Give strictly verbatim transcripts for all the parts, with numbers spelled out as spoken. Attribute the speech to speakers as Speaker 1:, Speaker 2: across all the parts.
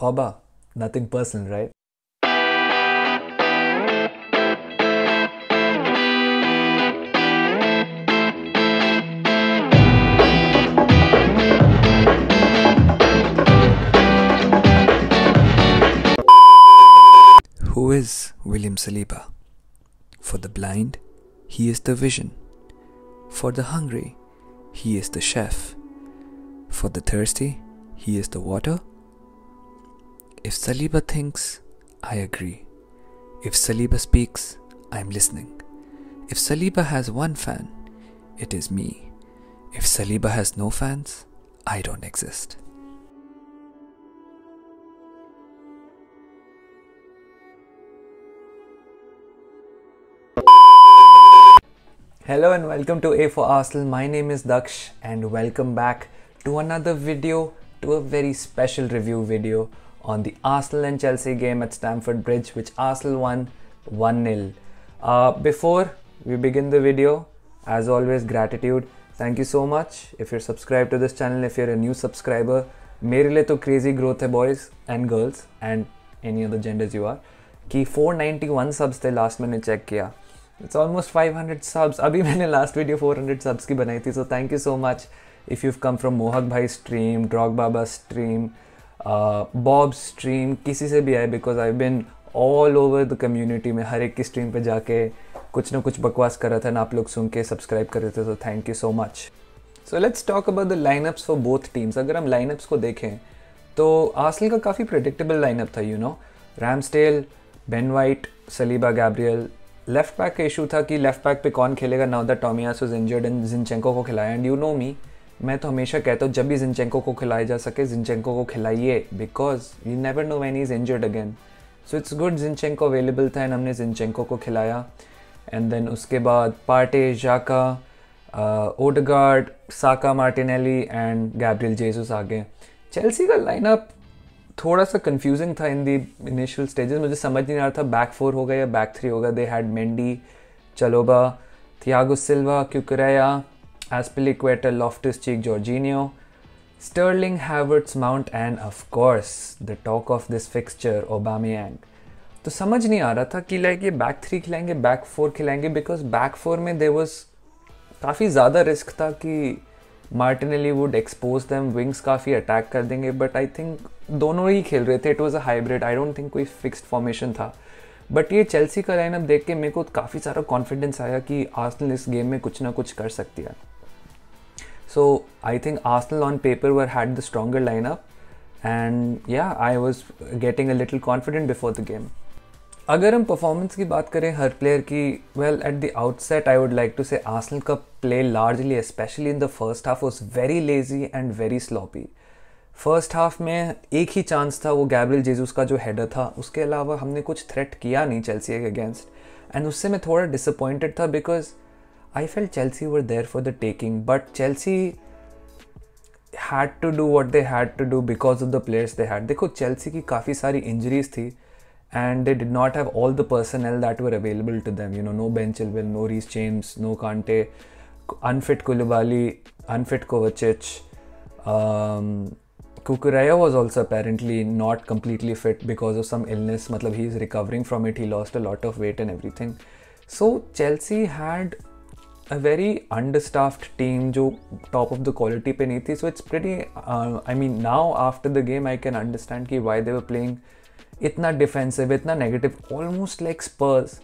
Speaker 1: Oba, nothing personal, right? Who is William Saliba? For the blind, he is the vision. For the hungry, he is the chef. For the thirsty, he is the water. If Saliba thinks, I agree. If Saliba speaks, I am listening. If Saliba has one fan, it is me. If Saliba has no fans, I don't exist. Hello and welcome to A for Arsenal. My name is Daksh and welcome back to another video, to a very special review video on the Arsenal and Chelsea game at Stamford Bridge, which Arsenal won one nil. Uh, before we begin the video, as always, gratitude. Thank you so much. If you're subscribed to this channel, if you're a new subscriber, मेरे लिए तो crazy growth है boys and girls and any other genders you are. कि four ninety-one subs थे last मैंने check किया. It's almost five hundred subs. अभी मैंने last video four hundred subs की बनाई थी. So thank you so much if you've come from Mohak Bhai stream, Drog Baba stream, uh, Bob's stream, किसी से भी आए, because I've been all over the community में हर एक की stream पे जाके कुछ ना कुछ बकवास कर रहा था ना, आप लोग सुन के सब्सक्राइब कर रहे थे. So thank you so much. So let's talk about the lineups for both teams. अगर हम lineups को देखें तो आर्सेनल का काफ़ी predictable lineup था, you know. Ramsdale, Ben White, Saliba, Gabriel. Left back का इशू था कि लेफ्ट बैक पे कौन खेलेगा now that Tomiyasu is injured and Zinchenko को खिलाया. एंड यू नो मी, मैं तो हमेशा कहता हूँ जब भी जिनचेंको को खिलाया जा सके जिनचेंको को खिलाइए, because you never know when he is injured again. So it's good Zinchenko available था एंड हमने जिनचेंको को खिलाया. एंड देन उसके बाद Partey, Xhaka, Odegaard, Saka, Martinelli and Gabriel Jesus आ गए. चेल्सी का लाइनअप थोड़ा सा कंफ्यूजिंग था इन दी इनिशियल स्टेजेस. मुझे समझ नहीं आ रहा था बैक फोर होगा या बैक थ्री होगा. They had Mendy, Chalobah, Thiago Silva, Cucurella, Azpilicueta, Loftus Cheek, Jorginho, Sterling, Havertz, Mount and of course the talk of this fixture Aubameyang. तो समझ नहीं आ रहा था कि लाइक ये बैक थ्री खिलाएंगे बैक फोर खिलाएंगे, बिकॉज बैक फोर में देयर वाज काफ़ी ज़्यादा रिस्क था कि Martinelli would expose them, wings काफ़ी अटैक कर देंगे. बट आई थिंक दोनों ही खेल रहे थे. It was a hybrid. I don't think कोई फिक्स्ड फॉर्मेशन था. बट ये चेल्सी का लाइनअप देख के मेरे को काफ़ी सारा कॉन्फिडेंस आया कि आर्सेनल इस गेम में कुछ ना कुछ कर सकती है. So I think Arsenal on paper were had the stronger lineup and yeah I was getting a little confident before the game. अगर हम परफॉर्मेंस की बात करें हर प्लेयर की, well at the outset I would like to say Arsenal का play largely specially in the first half was very lazy and very sloppy. First half में एक ही चांस था, वो गैब्रियल जेसस का जो हेडर था. उसके अलावा हमने कुछ थ्रेट किया नहीं चेल्सी के अगेंस्ट. एंड उससे मैं थोड़ा डिसअपॉइंटेड था because I felt Chelsea were there for the taking. But Chelsea had to do what they had to do because of the players they had. देखो चेल्सी की काफ़ी सारी इंजरीज थी and they did not have all the personnel that were available to them. You know, no Ben Chilwell, no Reece James, no Kante, unfit Koulibaly, unfit Kovacic. Um, Cucurella was also apparently not completely fit because of some illness. Matlab, he is recovering from it. He lost a lot of weight and everything. So Chelsea had a very understaffed team जो top of the quality पे नहीं थी. So it's pretty, uh, I mean, now after the game I can understand कि why they were playing इतना defensive, इतना negative, almost like Spurs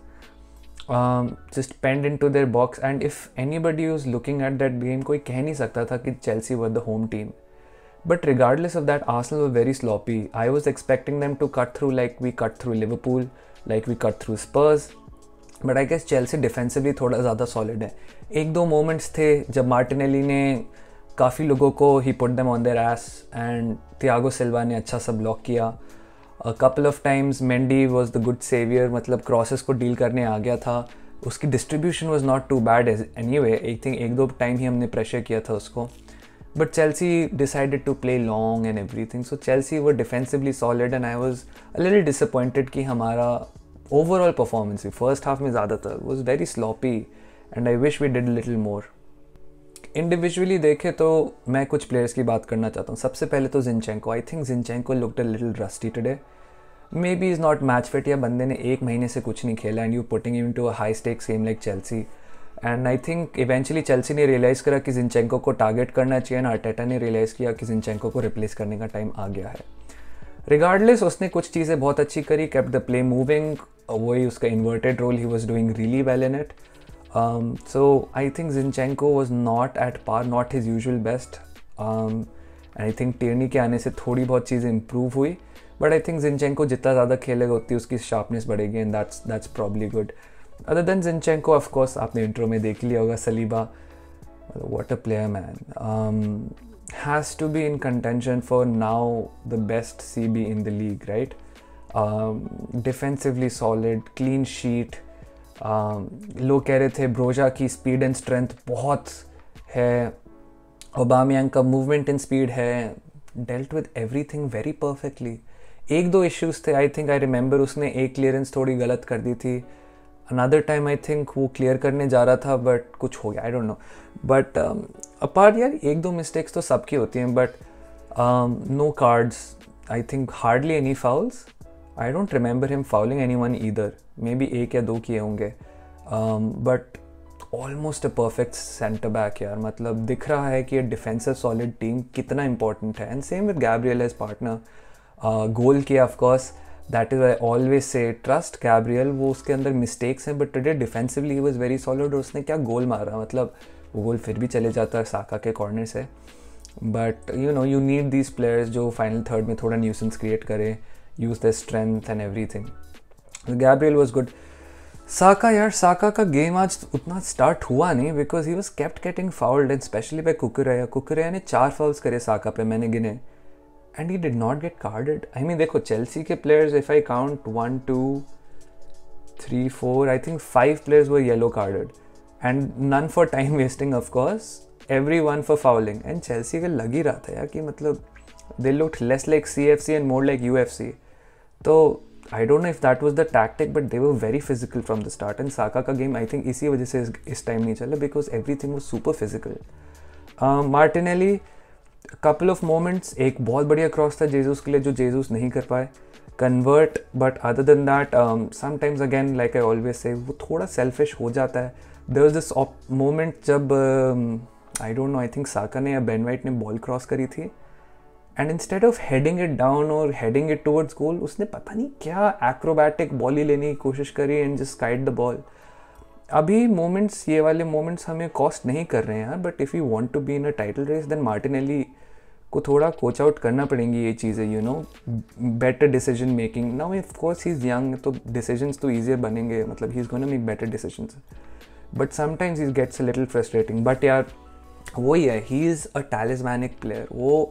Speaker 1: just penned into their box. And if anybody was looking at that game, कोई कह नहीं सकता था कि Chelsea were the home team. But regardless of that Arsenal were very sloppy. I was expecting them to cut through like we cut through Liverpool, like we cut through Spurs. But I guess Chelsea defensively थोड़ा ज़्यादा solid है. एक दो moments थे जब Martinelli ने काफ़ी लोगों को ही put them on their ass and Thiago Silva ने अच्छा सा ब्लॉक किया. A couple of times Mendy was the good savior, मतलब क्रॉसेस को डील करने आ गया था. उसकी distribution was not too bad anyway. एक थिंक एक दो टाइम ही हमने प्रेशर किया था उसको. But Chelsea decided to play long and everything. So Chelsea were defensively solid and I was a little disappointed कि हमारा overall performance first half में ज़्यादातर was very sloppy and I wish we did a little more. Individually देखे तो मैं कुछ players की बात करना चाहता हूँ. सबसे पहले तो Zinchenko. I think Zinchenko looked a little rusty today. Maybe is not match fit, या बंदे ने एक महीने से कुछ नहीं खेला and you putting into a high stakes game like Chelsea. And I think eventually Chelsea ने रियलाइज़ करा कि जिनचेंको को टारगेट करना चाहिए, एंड आर्टेटा ने रियलाइज़ किया कि जिनचेंको को रिप्लेस करने का टाइम आ गया है. रिगार्डलेस उसने कुछ चीज़ें बहुत अच्छी करी, केप्ट द प्ले मूविंग. वही उसका inverted role, he was doing really well in it. So I think Zinchenko was not at par, not his usual best. And I think Tierney के आने से थोड़ी बहुत चीज़ें इम्प्रूव हुई, बट आई थिंक जिनचेंको जितना ज़्यादा खेलेगा उतनी उसकी शार्पनेस बढ़ेगी, and that's that's probably good. Other then Zinchenko, of course आपने इंट्रो में देख लिया होगा, Saliba, what a player man. Has to be in contention for now the best C B in the league, right. Defensively solid, clean sheet. लोग कह रहे थे Broja की स्पीड एंड स्ट्रेंथ बहुत है, ओबामयांग का मूवमेंट इन स्पीड है. Dealt with everything very perfectly. एक दो इश्यूज थे, आई थिंक आई रिमेंबर उसने एक क्लियरेंस थोड़ी गलत कर दी थी. अनदर टाइम आई थिंक वो क्लियर करने जा रहा था बट कुछ हो गया, I don't know. But apart यार एक दो मिस्टेक्स तो सबकी होती हैं, but no cards, I think hardly any fouls. I don't remember him fouling any one either. Maybe एक या दो किए होंगे, but almost a perfect centre back यार. मतलब दिख रहा है कि ये डिफेंसिव सॉलिड टीम कितना इंपॉर्टेंट है. And same with Gabriel as partner. Goal किया of course, that is I always say trust Gabriel. वो उसके अंदर मिस्टेक्स हैं, but today defensively he was very solid. और उसने क्या गोल मारा, मतलब वो गोल फिर भी चले जाता है साका के कॉर्नर से. But you know you need these players जो फाइनल थर्ड में थोड़ा न्यूसेंस क्रिएट करें, use the strength and everything. Gabriel was good. Saka यार, साका का गेम आज उतना स्टार्ट हुआ नहीं because he was kept getting fouled, and especially by Cucurella. Cucurella ने चार फाउल्स करे साका पे, मैंने गिने, and he did not get carded. I mean, देखो Chelsea के players, if I count one, two, three, four, I think five players were yellow carded, and none for time wasting, of course. Everyone for fouling. And Chelsea का लग ही रहा था यार कि मतलब they looked less like C F C and more like U F C. तो I don't know if that was the tactic, but they were very physical from the start. And Saka का game I think इसी वजह से इस time नहीं चला because everything was super physical. uh, Martinelli, couple of moments, एक बहुत बढ़िया क्रॉस था जेसूस के लिए जो जेसूस नहीं कर पाए convert. But other then that sometimes again like I always say वो थोड़ा सेल्फिश हो जाता है. देयर वाज दिस मोमेंट जब I don't know, I think Saka ने या बेन वाइट ने बॉल क्रॉस करी थी, and instead of heading it down और हेडिंग इट टुवर्ड्स गोल, उसने पता नहीं क्या एक्रोबैटिक बॉल ही लेने की कोशिश करी and just kite the ball. अभी मोमेंट्स, ये वाले मोमेंट्स हमें कॉस्ट नहीं कर रहे हैं यार, but if you want to be in a title race then Martinelli को थोड़ा कोच आउट करना पड़ेंगी ये चीज़ें, you know. Better decision making. Now of course he is young, तो डिसीजंस तो ईजियर बनेंगे, मतलब he is gonna make better decisions, but sometimes he gets a little frustrating. But यार वही है, he is a talismanic player. वो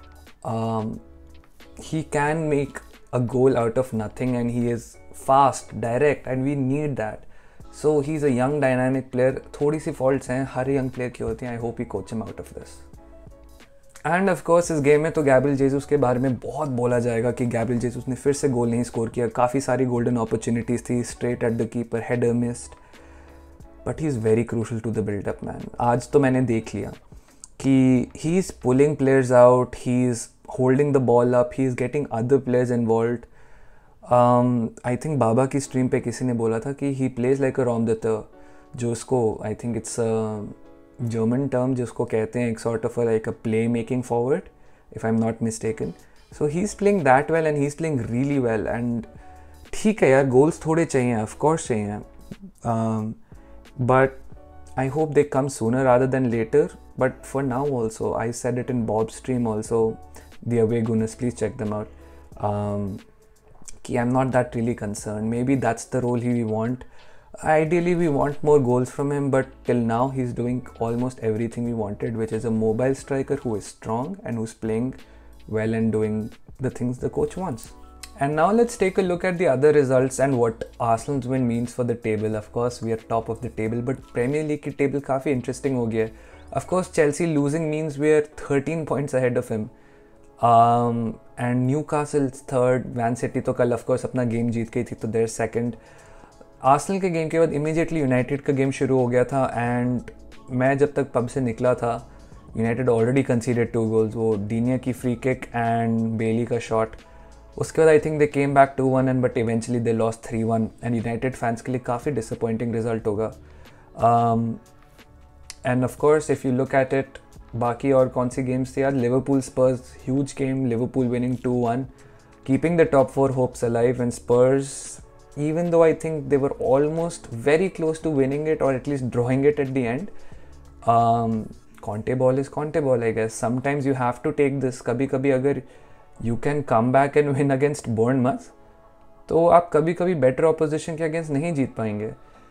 Speaker 1: he can make a goal out of nothing, and he is fast, direct, and we need that. So he is a young dynamic player. थोड़ी सी faults हैं, हर young player की होती हैं. I hope he coach him out of this. And of course इस game में तो Gabriel Jesus के बारे में बहुत बोला जाएगा कि गैब्रियल जेसूस ने फिर से गोल नहीं स्कोर किया. काफ़ी सारी गोल्डन अपॉर्चुनिटीज़ थी, straight at the keeper, header missed, but he is very crucial to the buildup man. आज तो मैंने देख लिया कि he is pulling players out, he is holding the ball up, he is getting other players involved. I think बाबा की stream पे किसी ने बोला था कि he plays like a Raumdeuter, जो उसको I think it's German term जिसको कहते हैं एक sort of like a play making forward, if I am not mistaken. So he is playing that well and he is playing really well. And ठीक है यार, goals थोड़े चाहिए, of course चाहिए, but I hope they come sooner rather than later. But for now also, I said it in Bob stream also, the away Gunners, please check them out, कि I am not that really concern. Maybe that's the role he we want. Ideally we want more goals from him, but till now he's doing almost everything we wanted, which is a mobile striker who is strong and who's playing well and doing the things the coach wants. And now let's take a look at the other results and what Arsenal's win means for the table. Of course we are top of the table, but Premier League की table काफ़ी interesting हो गया. Of course Chelsea losing means we are thirteen points ahead of him. Um, and Newcastle's third, Man City तो कल of course अपना game जीत गई थी, तो they're second. आर्सेनल के गेम के बाद इमीडिएटली यूनाइटेड का गेम शुरू हो गया था, एंड मैं जब तक पब से निकला था United already considered two goals, वो डीनिया की फ्री किक एंड बेली का शॉट। उसके बाद I think they came back to one and but eventually they lost three one and United fans के लिए काफ़ी डिसअपॉइंटिंग रिजल्ट होगा। And of course if you look at it, बाकी और कौन सी गेम्स थी यार, Liverpool Spurs huge game, Liverpool winning two one, keeping the top four hopes alive, and Spurs even though I think they were almost very close to winning it or at least drawing it at the end, um, Conte ball is Conte ball, I guess. Sometimes you have to take this. कभी कभी अगर you can come back and win against Bournemouth, तो आप कभी कभी better opposition के against नहीं जीत पाएंगे,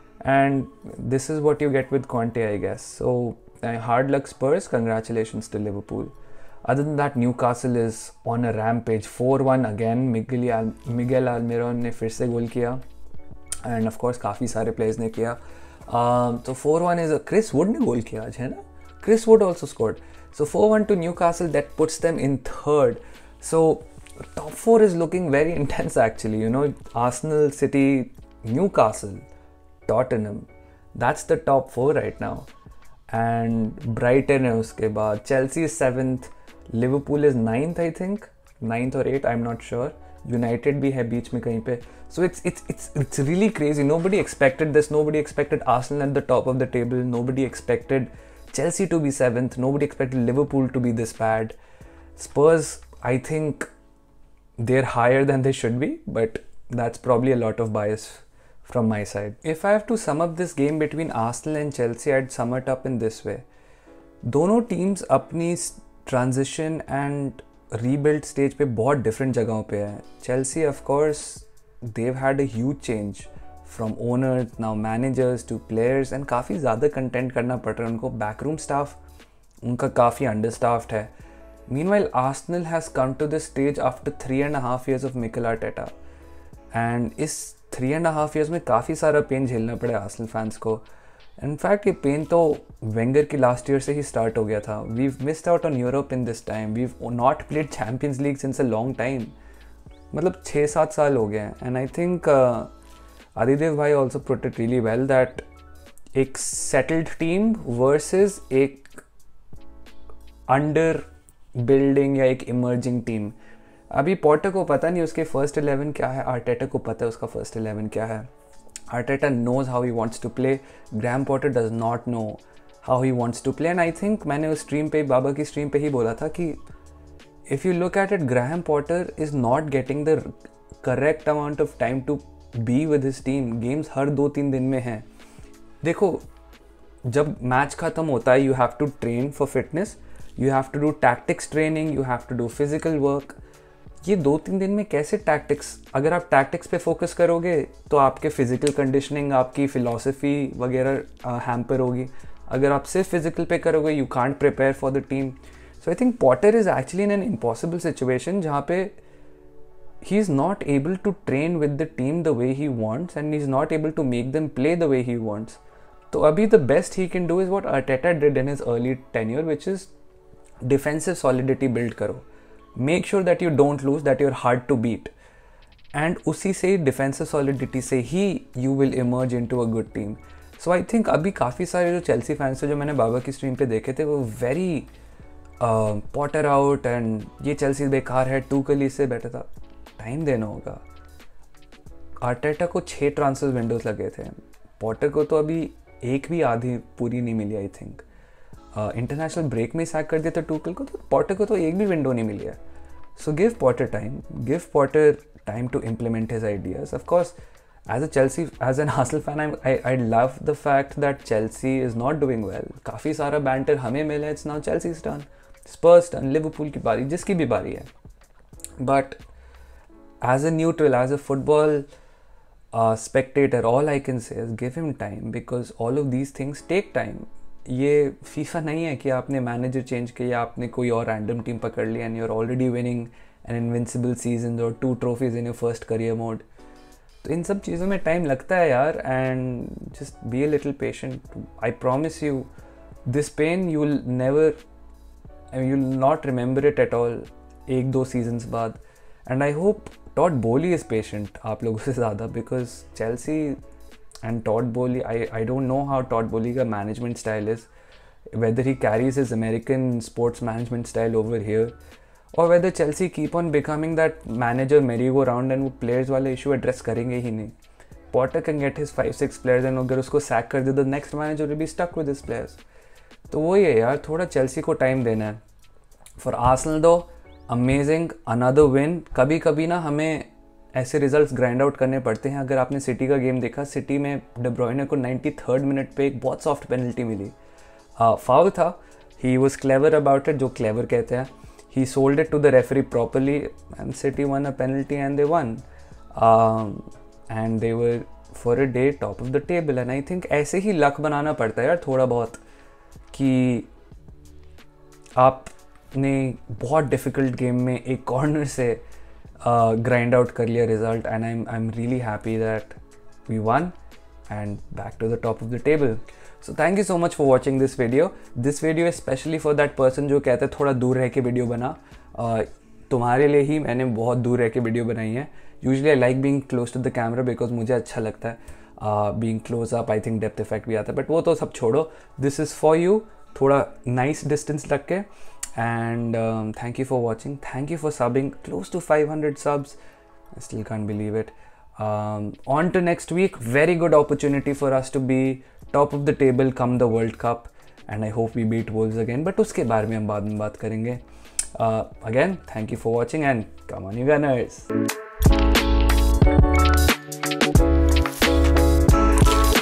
Speaker 1: and this is what you get with Conte, I guess. So uh, hard luck Spurs, congratulations to Liverpool. Other than that, Newcastle is on a rampage. four one again. Miguel, Al- Miguel Almiron ने फिर से गोल किया, and of course काफ़ी सारे players ने किया. um, तो four one is a Chris Wood ने गोल किया आज, है ना? Chris Wood also scored. So four one to Newcastle, that puts them in third. So top four is looking very intense actually. You know, Arsenal, City, Newcastle, Tottenham. That's the top four right now. And Brighton है उसके बाद, Chelsea is seventh. Liverpool is ninth I think, ninth और eight, I am not sure. United भी है बीच में कहीं पे. So it's it's it's it's really crazy. Nobody expected this. Nobody expected Arsenal at the top of the table. Nobody expected Chelsea to be seventh. Nobody expected Liverpool to be this bad. Spurs, I think they're higher than they should be, but that's probably a lot of bias from my side. If I have to sum up this game between Arsenal and Chelsea, I'd sum it up in this way. दोनों teams अपनी transition and rebuild stage पे बहुत different जगहों पे है. Chelsea of course they've had a huge change from owners, now managers to players, and काफ़ी ज़्यादा content करना पड़ रहा है उनको. बैकरूम स्टाफ उनका काफ़ी अंडरस्टाफ्ड है. Meanwhile Arsenal has come to this stage after three and half years of Mikel Arteta, and इस थ्री एंड हाफ ईयर्स में काफ़ी सारा पेन झेलना पड़े आर्सेनल फैंस को. इनफैक्ट ये पेन तो वेंगर की लास्ट ईयर से ही स्टार्ट हो गया था. We missed out on Europe in this time. We not played Champions League since a long time. मतलब छः सात साल हो गए हैं. एंड आई थिंक आदिदेव भाई also put it really well that एक सेटल्ड टीम वर्सेस एक अंडर बिल्डिंग या एक इमर्जिंग टीम. अभी पॉटर को पता नहीं उसके फर्स्ट इलेवन क्या है, आर्टेटा को पता है उसका फर्स्ट इलेवन क्या है. Arteta knows how he wants to play. Graham Potter does not know how he wants to play. And I think मैंने उस स्ट्रीम पे, बाबा की स्ट्रीम पे ही बोला था कि if you look at it, Graham Potter is not getting the correct amount of time to be with his team. Games हर दो तीन दिन में हैं. देखो जब मैच ख़त्म होता है, you have to train for fitness, you have to do tactics training, you have to do physical work. ये दो तीन दिन में कैसे टैक्टिक्स, अगर आप टैक्टिक्स पे फोकस करोगे तो आपके फिजिकल कंडीशनिंग, आपकी फ़िलासफ़ी वगैरह हैम्पर होगी. अगर आप सिर्फ फिजिकल पे करोगे, you can't prepare for the team. So I think Potter is actually in an impossible situation जहाँ पे he is not able to train with the team the way he wants and he is not able to make them play the way he wants. तो अभी the best he can do is what Arteta did in his early tenure, which is defensive solidity build करो. Make sure that you don't lose, that you're hard to beat, and उसी से defensive solidity से ही you will emerge into a good team. So I think अभी काफ़ी सारे जो Chelsea fans थे जो मैंने बाबा की स्ट्रीम पे देखे थे वो वेरी पॉटर आउट एंड ये चेल्सी बेकार है, टूकल इससे बेटर था. टाइम देना होगा. आर्टेटा को छः ट्रांसफर विंडोज लगे थे, पॉटर को तो अभी एक भी आधी पूरी नहीं मिली. आई थिंक इंटरनेशनल ब्रेक में सैक कर दिया था टूकल को, तो पॉटर को तो एक भी विंडो नहीं मिली है. So give Potter time, give Potter time to implement his ideas. Of course as a Chelsea, as an Arsenal fan, I I love the fact that Chelsea is not doing well. काफ़ी सारा banter हमें मिला. It's now Chelsea's turn, Spurs turn, Liverpool की बारी, जिसकी भी बारी है. But as a neutral, as a football spectator, all I can say is give him time, because all of these things take time. ये FIFA नहीं है कि आपने मैनेजर चेंज किया, आपने कोई और रैंडम टीम पकड़ ली and you are already winning an invincible season और two trophies in your first career mode. तो इन सब चीज़ों में टाइम लगता है यार, and just be a little patient. I promise you this pain you will never, you will not remember it at all एक दो सीजन्स बाद. And I hope Todd Boehly is patient आप लोगों से ज़्यादा, because Chelsea and Todd Boehly, I, I don't know how Todd Boehly का management style is, whether he carries his American sports management style over here, or whether Chelsea keep on becoming that manager merry-go-round and वो players वाले issue address करेंगे ही नहीं. Potter can get his five six players and अगर उसको sack कर दे, the next manager will be stuck with his players. तो वही है यार, थोड़ा Chelsea को time देना है. For Arsenal though, amazing, another win. कभी कभी ना हमें ऐसे रिजल्ट्स ग्राइंड आउट करने पड़ते हैं. अगर आपने सिटी का गेम देखा, सिटी में डे ब्रुयने को नाइन्टी थर्ड मिनट पे एक बहुत सॉफ्ट पेनल्टी मिली. फाउल था, he was clever about it, जो क्लेवर कहते हैं. He sold it to the referee properly and City won a penalty and they won, and they were for a day top of the table. And I think ऐसे ही luck बनाना पड़ता है यार थोड़ा बहुत, कि आपने बहुत डिफ़िकल्ट गेम में एक कॉर्नर से ग्राइंड आउट कर लिया result. And I am I am really happy that we won and back to the top of the table. So thank you so much for watching this video. This video is especially for that person जो कहते हैं थोड़ा दूर रह के video बना. uh, तुम्हारे लिए ही मैंने बहुत दूर रह के वीडियो बनाई है. Usually I like being close to the camera because मुझे अच्छा लगता है. uh, being close up I think depth effect भी आता है, but वो तो सब छोड़ो. This is for you, थोड़ा nice distance रख के. And um, thank you for watching. Thank you for subbing. Close to five hundred subs. I still can't believe it. Um, on to next week. Very good opportunity for us to be top of the table come the World Cup, and I hope we beat Wolves again, but उसके बारे में हम बाद में बात करेंगे. uh, again, thank you for watching and come on you Gunners.